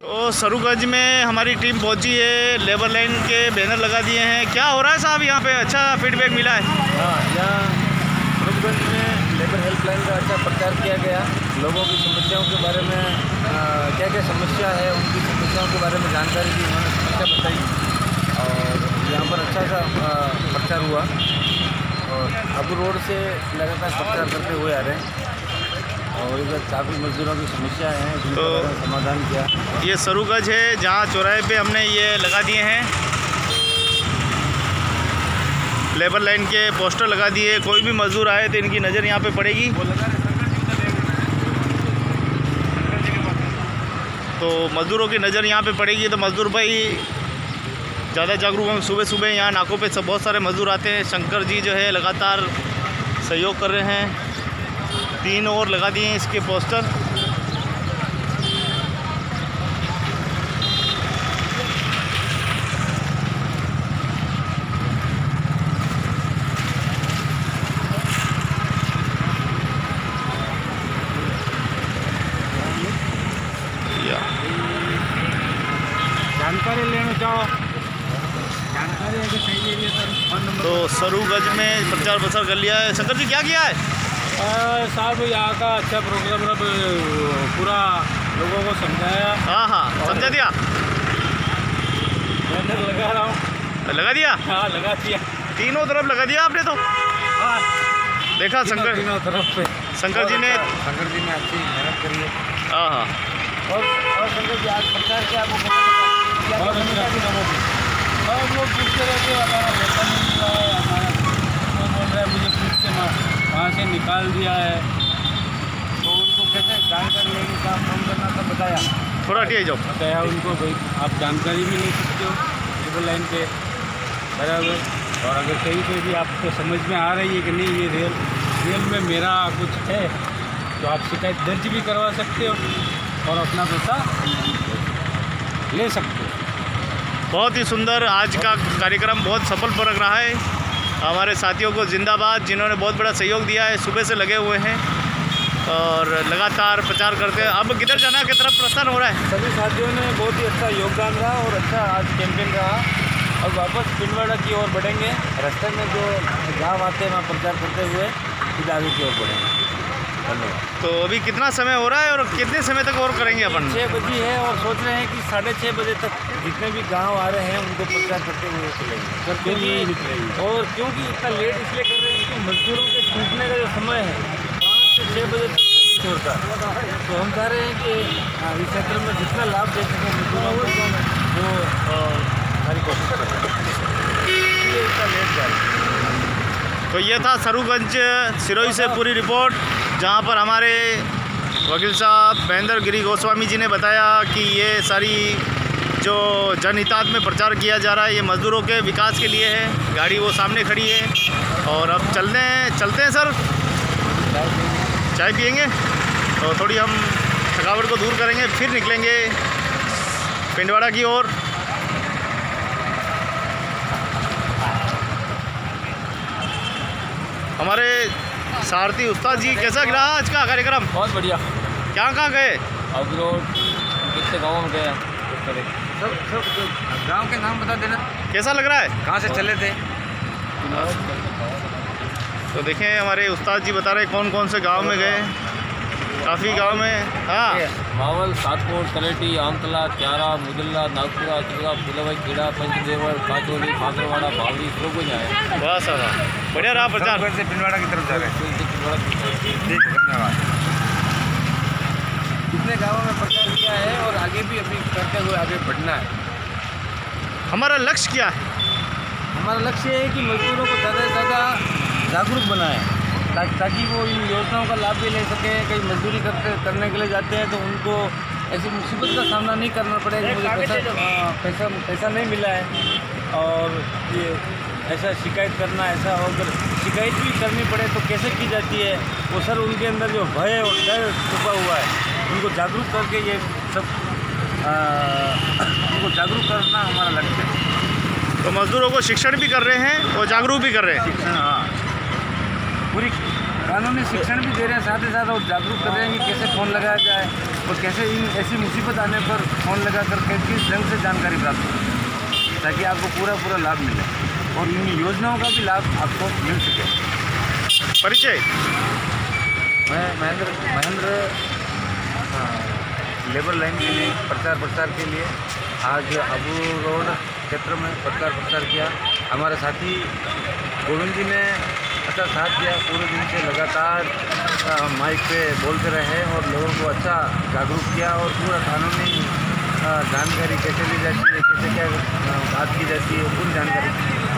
तो सरूगंज में हमारी टीम पहुंची है, लेबर लाइन के बैनर लगा दिए हैं। क्या हो रहा है साहब यहाँ पे? अच्छा फीडबैक मिला है। हाँ, यहाँ सरूगंज में लेबर हेल्पलाइन का अच्छा प्रचार किया गया। लोगों की समस्याओं के बारे में क्या क्या समस्या है, उनकी समस्याओं के बारे में जानकारी दी, उन्होंने समस्या बताई और यहाँ पर अच्छा सा प्रचार हुआ। और अबू रोड से लगातार प्रचार करते हुए आ रहे हैं और इधर काफ़ी मजदूरों की समस्या हैं, जिनका तो समाधान किया। ये सरूगंज है जहाँ चौराहे पे हमने ये लगा दिए हैं, लेबर लाइन के पोस्टर लगा दिए। कोई भी मजदूर आए तो इनकी नज़र यहाँ पे पड़ेगी। तो मज़दूरों की नज़र यहाँ पे पड़ेगी तो मज़दूर भाई ज़्यादा जागरूक हैं। सुबह सुबह यहाँ नाकों पे सब बहुत सारे मज़दूर आते हैं। शंकर जी जो है लगातार सहयोग कर रहे हैं। 3 और लगा दिए हैं इसके पोस्टर। जानकारी लेना चाहो, जानकारी अगर चाहिए ये फोन नंबर। तो सरूगंज में प्रचार प्रसार कर लिया है। शंकर जी क्या किया है? साहब यहाँ का अच्छा प्रोग्राम पूरा लोगों को समझाया। हाँ समझा दिया। बैनर लगा रहा हूँ। लगा दिया? हाँ लगा दिया, 3 तरफ लगा दिया आपने तो। हाँ देखा शंकर तीनों तरफ पे शंकर जी ने अच्छी मेहनत करी है। हाँ और शंकर जी आज प्रचार किया, आपको बहुत सब लोग पूछते रहते हैं हमारा वेतन नहीं मिला है, हमारा बोल रहे हैं मुझे पूछ के वहाँ से निकाल दिया है। तो उनको कैसे जानकारी लेने का फोन करना था, बताया। थोड़ा हटिए जाओ। बताया उनको भाई आप जानकारी भी ले सकते हो लेबर लाइन पे बराबर। और अगर कहीं पे भी आपको समझ में आ रही है कि नहीं ये रियल में मेरा कुछ है तो आप शिकायत दर्ज भी करवा सकते हो और अपना पैसा ले सकते हो। बहुत ही सुंदर आज का कार्यक्रम बहुत सफल परक रहा है। हमारे साथियों को जिंदाबाद, जिन्होंने बहुत बड़ा सहयोग दिया है। सुबह से लगे हुए हैं और लगातार प्रचार करते हैं। अब किधर जाना की तरफ प्रस्थान हो रहा है। सभी साथियों ने बहुत ही अच्छा योगदान रहा और अच्छा आज कैंपेन रहा। और वापस पिंडवाड़ा की ओर बढ़ेंगे। रास्ते में जो गाँव आते हैं वहाँ प्रचार करते हुए सीधे आगे की ओर बढ़ेंगे। धन्यवाद। तो अभी कितना समय हो रहा है और कितने समय तक और करेंगे अपन? 6 बजे है और सोच रहे हैं कि 6:30 बजे तक जितने भी गांव आ रहे हैं उनको प्रचार करते हुए चलेंगे। और क्योंकि इतना लेट इसलिए कर रहे हैं कि मजदूरों के छूटने का जो समय है 5 से 6 बजे तक नहीं छोड़ता। तो हम चाह रहे हैं कि इस क्षेत्र में जितना लाभ दे सकें मजदूरों को वो हमारी कोशिश कर रहे हैं, इसलिए इतना लेट जा रहा है। तो ये था सरूगंज सिरोही से पूरी रिपोर्ट, जहाँ पर हमारे वकील साहब महेंद्र गिरी गोस्वामी जी ने बताया कि ये सारी जो जनहितार्थ में प्रचार किया जा रहा है ये मज़दूरों के विकास के लिए है। गाड़ी वो सामने खड़ी है और अब चलते हैं सर, चाय पियेंगे तो थोड़ी हम थकावट को दूर करेंगे, फिर निकलेंगे पिंडवाड़ा की ओर। हमारे सारथी उस्ताद जी, कैसा रहा आज का कार्यक्रम? बहुत बढ़िया। कहाँ गए? अब रोड कितने गाँव में गए? सब गांव के नाम बता देना। कैसा लग रहा है? कहाँ से चले थे? तो देखें हमारे उस्ताद जी बता रहे कौन कौन से गांव में गए। काफ़ी गांव में। हाँ, मावल, सातकोट, तलेटी, आमतला, क्यारा, मुदल्ला, नागपुरा, चिल्ला, फुलवाई, खेड़ा, पंचदेवर, काचोली, फांसरवाड़ा, बावली, सब कुछ आए। बस बढ़िया रहा प्रचार। से पिंडवाड़ा की तरफ जा रहे हैं। ठीक, धन्यवाद। कितने गाँवों में प्रचार किया है और आगे भी अभी करते हुए आगे बढ़ना है। हमारा लक्ष्य क्या है? हमारा लक्ष्य है कि मजदूरों को ज़्यादा से ज़्यादा जागरूक बनाएं ताकि वो इन योजनाओं का लाभ भी ले सकें। कहीं मजदूरी करने के लिए जाते हैं तो उनको ऐसी मुसीबत का सामना नहीं करना पड़े कि मुझे पैसा नहीं मिला है और ये ऐसा शिकायत करना, ऐसा अगर शिकायत भी करनी पड़े तो कैसे की जाती है वो सर उनके अंदर जो भय और डर छुपा हुआ है उनको जागरूक करके ये सब उनको जागरूक करना हमारा लक्ष्य है। तो मजदूरों को शिक्षण भी कर रहे हैं और जागरूक भी कर रहे हैं। शिक्षण, हाँ, पूरी कानूनी शिक्षण भी दे रहे हैं, साथ ही साथ और जागरूक कर रहे हैं कि कैसे फ़ोन लगाया जाए और कैसे इन ऐसी मुसीबत आने पर फ़ोन लगा कर किस ढंग से जानकारी प्राप्त करें, ताकि आपको पूरा लाभ मिले और इन योजनाओं का भी लाभ आपको मिल सके। परिचय? मैं महेंद्र लेबर लाइन के लिए प्रचार के लिए आज अबू रोड क्षेत्र में प्रचार किया। हमारे साथी गोविंद जी ने अच्छा साथ दिया, पूरे दिन से लगातार माइक पे बोलते रहे और लोगों को अच्छा जागरूक किया और पूरा कानूनी जानकारी कैसे ली जाती है, कैसे क्या बात की जाती है, पूरी जानकारी